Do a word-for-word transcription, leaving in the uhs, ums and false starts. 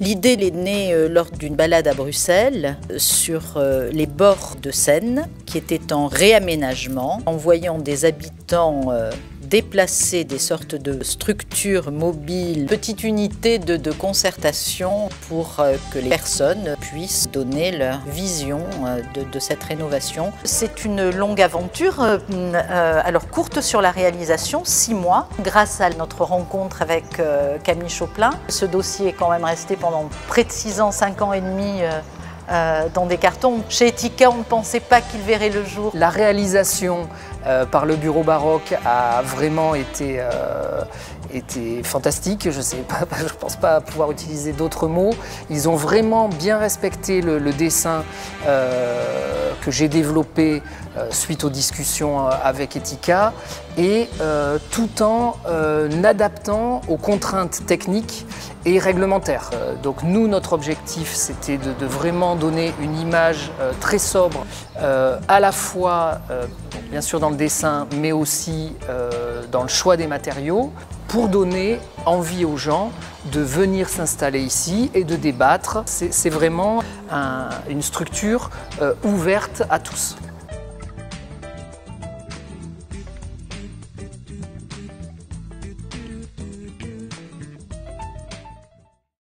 L'idée est née euh, lors d'une balade à Bruxelles euh, sur euh, les bords de Seine qui étaient en réaménagement, en voyant des habitants euh, déplacer des sortes de structures mobiles, petites unités de, de concertation pour euh, que les personnes puissent donner leur vision euh, de, de cette rénovation. C'est une longue aventure, euh, euh, alors courte sur la réalisation, six mois, grâce à notre rencontre avec euh, Camille Choplin. Ce dossier est quand même resté pendant près de six ans, cinq ans et demi euh, Euh, dans des cartons. Chez Etika, on ne pensait pas qu'il verrait le jour. La réalisation euh, par le bureau baroque a vraiment été, euh, été fantastique. Je ne pense pas pouvoir utiliser d'autres mots. Ils ont vraiment bien respecté le, le dessin euh, que j'ai développé euh, suite aux discussions avec Etika et euh, tout en euh, adaptant aux contraintes techniques et réglementaire. Euh, donc nous, notre objectif, c'était de, de vraiment donner une image euh, très sobre, euh, à la fois, euh, bien sûr dans le dessin, mais aussi euh, dans le choix des matériaux, pour donner envie aux gens de venir s'installer ici et de débattre. C'est vraiment un, une structure euh, ouverte à tous.